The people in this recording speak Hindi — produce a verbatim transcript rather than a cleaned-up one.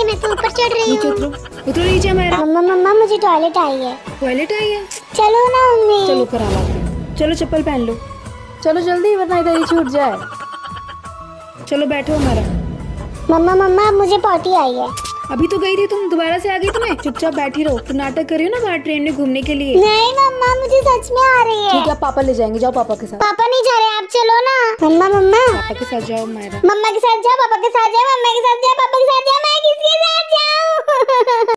है, मैं तो ऊपर चढ़ रही नीचे हूँ। उतरो, उतरो नीचे मेरा। मम्मा मम्मा मुझे टॉयलेट आई है। टॉयलेट आई है? चलो ना मम्मी। चलो करा लाते हैं। चलो चप्पल पहन लो, चलो जल्दी वरना इधर ही छूट जाए। चलो बैठो हमारा। मम्मा मम्मा अब मुझे पॉटी आई है। अभी तो गई थी तुम, दोबारा से आ गई तुम्हें? चुपचाप बैठी रहो। तुम नाटक कर रही हो ना बाहर ट्रेन में घूमने के लिए। नहीं मम्मा मुझे सच में आ रही है। ठीक है, आप पापा ले जाएंगे, जाओ पापा के साथ। पापा नहीं जा रहे, आप चलो ना। मम्मा मम्मा पापा के साथ जाओ मायरा। मम्मा के साथ जाओ, पापा के साथ जाओ, मम्मा के साथ जाओ, पापा के साथ जाओ, मैं किसके साथ जाऊँ?